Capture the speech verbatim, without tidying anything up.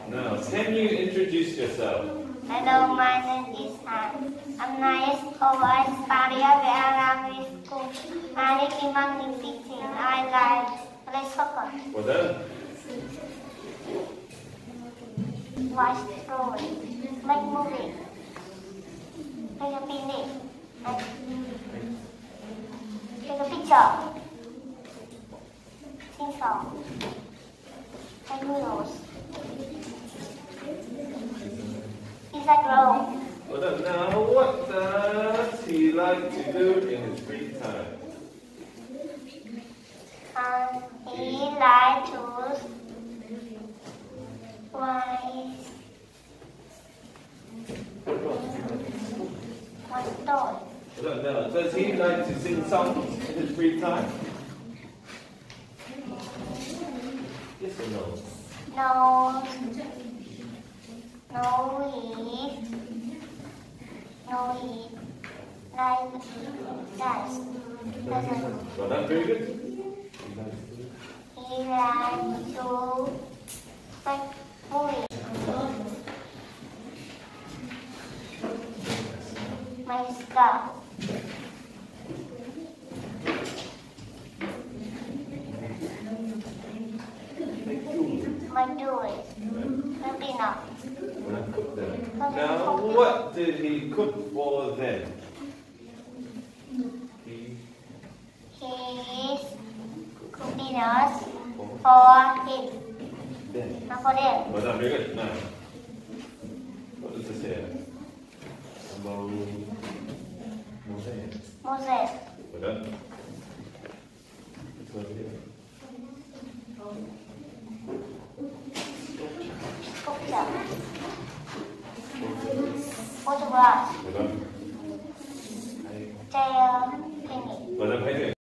Now, can you introduce yourself? Hello, my name is Han. I'm nine years old. I study at the Arabic school. I live in Manning City. I like play soccer. Well done. Watch story. Make movie. Make a picnic. Take a picture. Sing song. Make noodles. Is that wrong? Well done. Now, what does he like to do in his free time? Um, he likes to write one story. Well done. Now, does he like to sing songs in his free time? Yes or no? No. No, he. No, he. Like dance. Doesn't. Well done. Very good. He likes to make movie. My stuff. My jewelry. Maybe not. Now, what did he cook for them? He He's cooking us for him. them. Not for them. Well done. Very good. Now, what does it say? Mo- Moses. Moses. Well done. This one here. Sculpture. Photograph. Well done.